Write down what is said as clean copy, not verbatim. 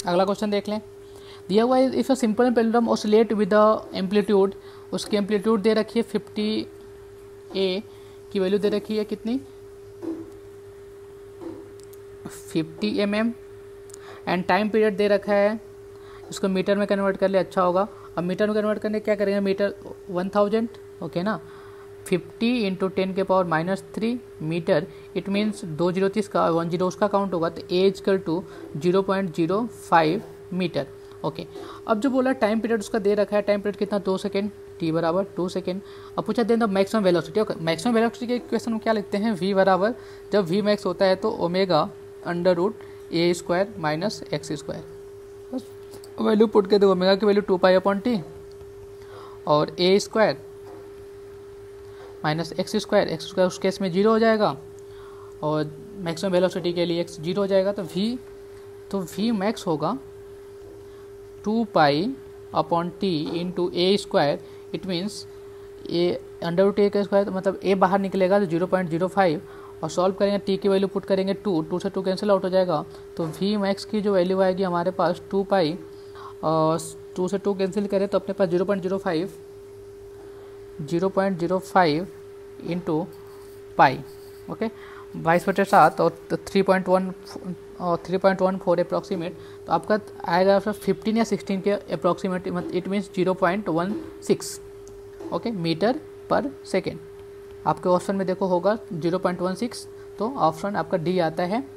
अगला क्वेश्चन देख लें। दिया हुआ है if a simple pendulum oscillate with the amplitude, उसकी एम्पलीट्यूड दे रखी है 50 ए की वैल्यू दे रखी है कितनी 50 mm एंड टाइम पीरियड दे रखा है, इसको मीटर में कन्वर्ट कर ले अच्छा होगा। अब मीटर में कन्वर्ट करने क्या करेंगे, मीटर 1000 ओके ना, 50 इंटू 10⁻³ मीटर, इट मीन्स 2 0 इसका 1 0 उसका काउंट होगा, तो A equal to 0.05 metre. Okay अब जो बोला टाइम पीरियड उसका दे रखा है, टाइम पीरियड कितना 2 सेकेंड, टी बराबर 2 सेकेंड। अब पूछा then the maximum velocity. Okay maximum velocity के इक्वेशन में क्या लिखते हैं, वी बराबर जब वी मैक्स होता है तो ओमेगा √a² - x², बस वैल्यू पुट के दो, ओमेगा की वैल्यू 2π/t और a² - x² उस केस में 0 हो जाएगा और मैक्सिमम वेलोसिटी के लिए x 0 हो जाएगा, तो v मैक्स होगा 2π/t into a², it means a√a² मतलब a बाहर निकलेगा तो 0.05 और सॉल्व करेंगे, t की वैल्यू पुट करेंगे 2 से 2 कैंसिल आउट हो जाएगा, तो v मैक्स की जो वैल्यू आएगी हमारे पास 2π, 2 से 2 कैंसिल करें तो अपने पास 0.05 इंटू पाई, ओके 22/7 और 3.14 अप्रॉक्सीमेट, तो आपका आएगा 15 या 16 के approximate, it means 0.16 okay metre पर सेकेंड। आपके ऑप्शन में देखो होगा 0.16, तो ऑप्शन आपका डी आता है।